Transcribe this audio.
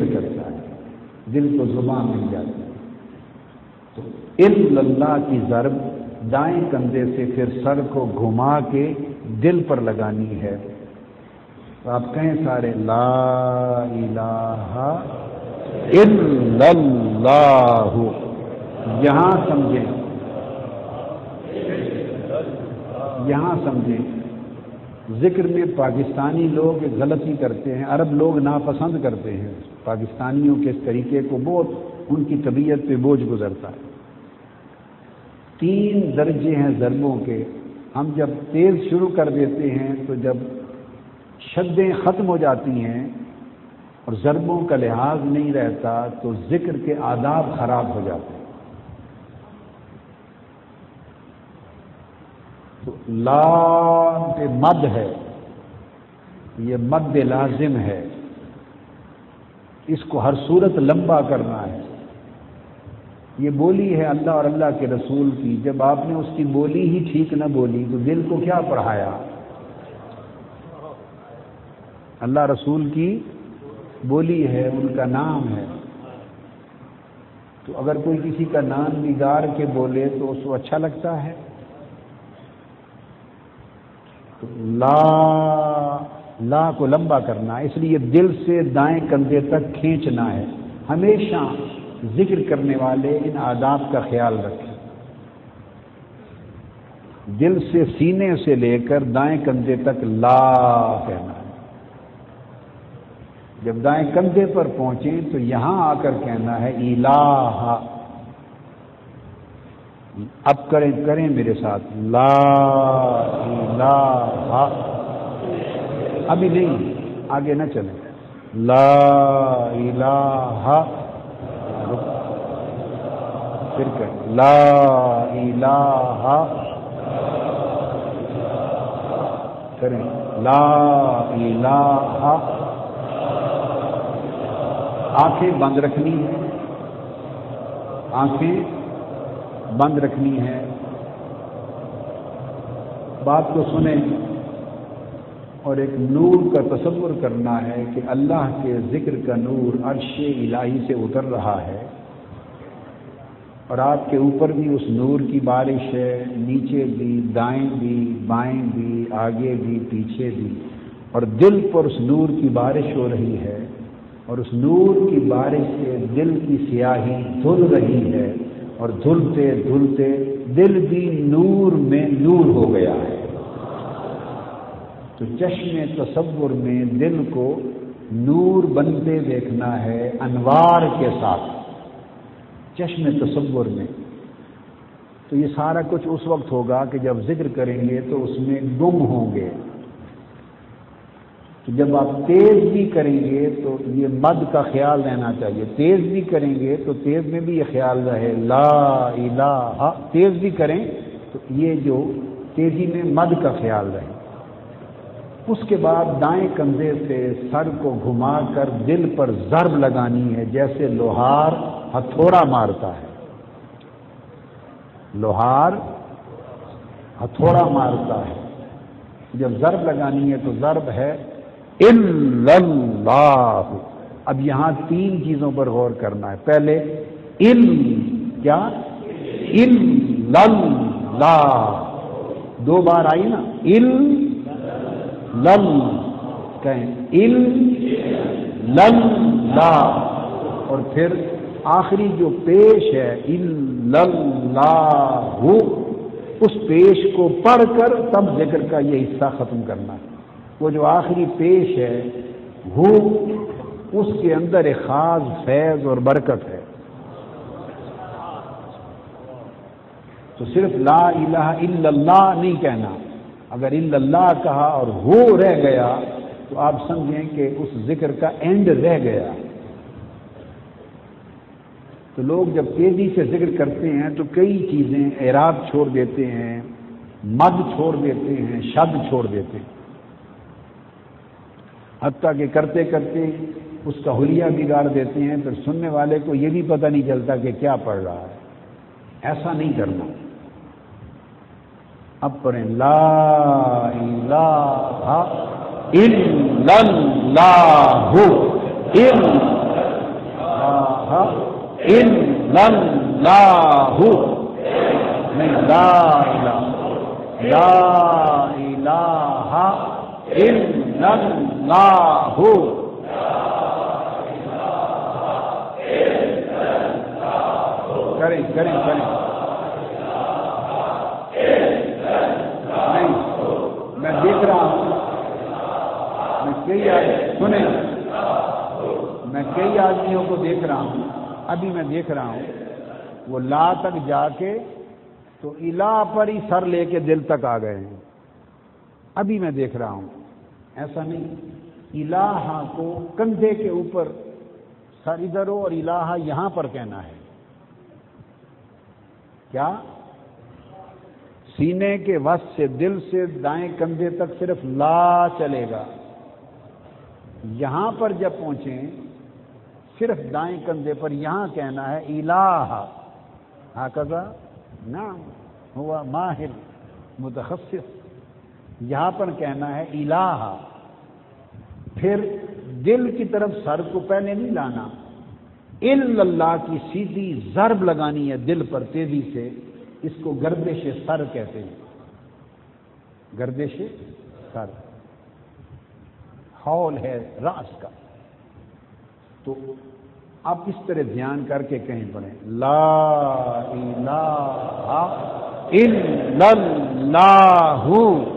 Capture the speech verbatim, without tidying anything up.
کرتا ہے، دل کو زبان مل جاتی ہے۔ تو الا اللہ کی ضرب دائیں کندھے سے پھر سر کو گھما کے دل پر لگانی ہے۔ تو آپ کہیں سارے لا الہ الا اللہ، یہاں سمجھیں یہاں سمجھیں ذکر میں پاکستانی لوگ ایک غلطی کرتے ہیں، عرب لوگ ناپسند کرتے ہیں پاکستانیوں کے اس طریقے کو، بہت ان کی طبیعت پہ بوجھ گزرتا ہے۔ تین درجے ہیں ضربوں کے، ہم جب تیز شروع کر دیتے ہیں تو جب شدیں ختم ہو جاتی ہیں اور ضربوں کا لحاظ نہیں رہتا تو ذکر کے آداب خراب ہو جاتے ہیں۔ تو لام پہ مد ہے، یہ مد لازم ہے، اس کو ہر صورت لمبا کرنا ہے۔ یہ بولی ہے اللہ اور اللہ کے رسول کی، جب آپ نے اس کی بولی ہی ٹھیک نہ بولی تو دل کو کیا پڑھایا؟ اللہ رسول کی بولی ہے، ان کا نام ہے، تو اگر کوئی کسی کا نام بگاڑ کے بولے تو اس کو اچھا لگتا ہے؟ تو لا لا کو لمبا کرنا ہے، اس لیے دل سے دائیں کندھے تک کھینچنا ہے۔ ہمیشہ ذکر کرنے والے ان آداب کا خیال رکھیں، دل سے سینے سے لے کر دائیں کندھے تک لا کہنا ہے۔ جب دائیں کندھے پر پہنچیں تو یہاں آ کر کہنا ہے الہ۔ اب کریں کریں میرے ساتھ لا الہ، ابھی نہیں، آگے نہ چلیں، لا الہ، پھر کریں لا الہ، کریں لا الہ، آنکھیں بند رکھنی ہے، آنکھیں بند رکھنی ہے، بات کو سنیں اور ایک نور کا تصور کرنا ہے کہ اللہ کے ذکر کا نور عرش الہی سے اتر رہا ہے اور آپ کے اوپر بھی اس نور کی بارش ہے، نیچے بھی، دائیں بھی، بائیں بھی، آگے بھی، پیچھے بھی، اور دل پر اس نور کی بارش ہو رہی ہے، اور اس نور کی بارش سے دل کی سیاہی دھل رہی ہے، اور دھلتے دھلتے دل بھی نور میں نور ہو گیا ہے۔ تو چشم تصور میں دل کو نور بنتے دیکھنا ہے انوار کے ساتھ، چشم تصور میں۔ تو یہ سارا کچھ اس وقت ہوگا کہ جب ذکر کریں گے تو اس میں گم ہوں گے۔ تو جب آپ تیز بھی کریں گے تو یہ مد کا خیال رہنا چاہیے، تیز بھی کریں گے تو تیز میں بھی یہ خیال رہے لا الہ، تیز بھی کریں تو یہ جو تیزی میں مد کا خیال رہے۔ اس کے بعد دائیں کندھے سے سر کو گھما کر دل پر ضرب لگانی ہے، جیسے لوہار ہتھوڑا مارتا ہے، لوہار ہتھوڑا مارتا ہے۔ جب ضرب لگانی ہے تو ضرب ہے الا اللہ۔ اب یہاں تین چیزوں پر غور کرنا ہے۔ پہلے ال کیا الا اللہ، دو بار آئی نا، ال لل کہیں الا اللہ، اور پھر آخری جو پیش ہے الا اللہ، اس پیش کو پڑھ کر تب ذکر کا یہ حصہ ختم کرنا ہے۔ وہ جو آخری پیش ہے وہ اس کے اندر ایک خاص فیض اور برکت ہے۔ تو صرف لا الہ الا اللہ نہیں کہنا، اگر الا اللہ کہا اور وہ رہ گیا تو آپ سمجھیں کہ اس ذکر کا اینڈ رہ گیا۔ تو لوگ جب تیزی سے ذکر کرتے ہیں تو کئی چیزیں اعراب چھوڑ دیتے ہیں، مد چھوڑ دیتے ہیں، شد چھوڑ دیتے ہیں، حتیٰ کہ کرتے کرتے اس کا حلیہ بگاڑ دیتے ہیں، پھر سننے والے کو یہ بھی پتہ نہیں چلتا کہ کیا پڑھ رہا ہے۔ ایسا نہیں کرنا۔ اب پڑھیں لا الہ الا اللہ، الا اللہ نہیں لا الہ لا الہ الا اللہ کریں کریں کریں نہیں میں دیکھ رہا ہوں میں کئی سنیں میں کئی آدمیوں کو دیکھ رہا ہوں ابھی میں دیکھ رہا ہوں وہ لا تک جا کے تو الہ پر ہی سر لے کے دل تک آ گئے ہیں ابھی میں دیکھ رہا ہوں ایسا نہیں الہ کو کندھے کے اوپر سر ادھر ہو اور الہ یہاں پر کہنا ہے کیا سینے کے وسط سے دل سے دائیں کندھے تک صرف لا چلے گا یہاں پر جب پہنچیں صرف دائیں کندھے پر یہاں کہنا ہے الہ ہکذا نعم ہوا ماہر متخصص یہاں پر کہنا ہے الہ پھر دل کی طرف سر کو پہلے نہیں لانا الا اللہ کی سیدھی ضرب لگانی ہے دل پر تیزی سے اس کو گردش سر کہتے ہیں گردش سر ہال ہے راس کا تو آپ اس طرح دھیان کر کے کہیں پڑھیں لا الہ الا اللہ